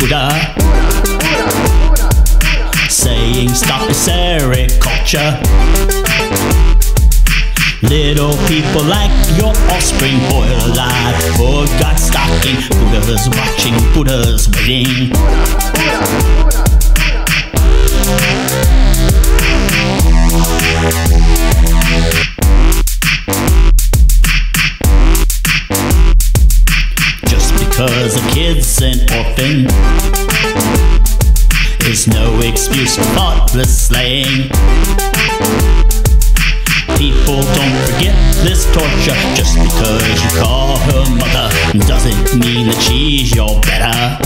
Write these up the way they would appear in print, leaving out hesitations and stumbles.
Buddha, saying stop the sericulture. Little people like your offspring boil alive. For God's stocking, Buddha's watching, Buddha's waiting. Just because a kid's an orphan is no excuse for thoughtless slaying. People don't forget this torture. Just because you call her mother doesn't mean that she's your better.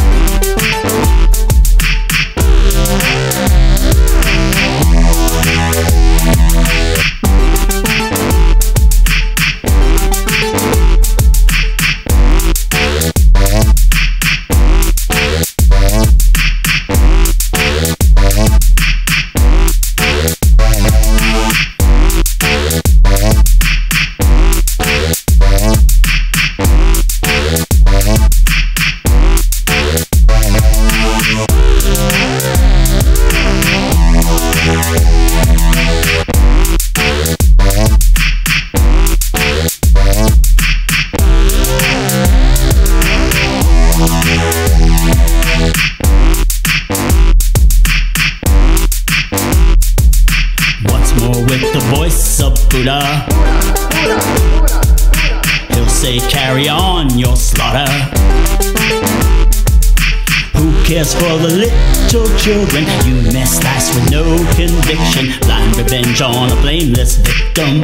With the voice of Buddha, he'll say carry on your slaughter. Who cares for the little children? You mess dice with no conviction. Blind revenge on a blameless victim.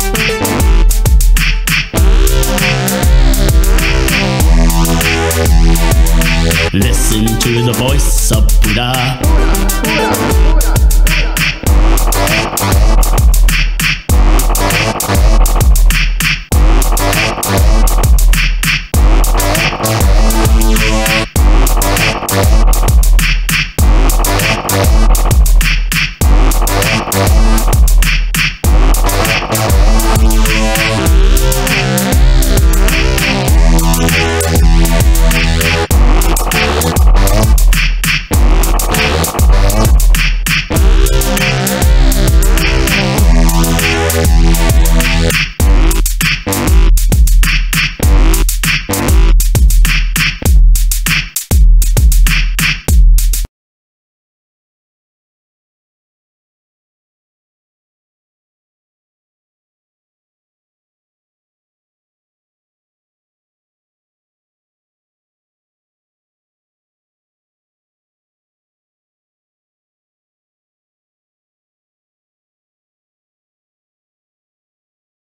Listen to the voice of Buddha.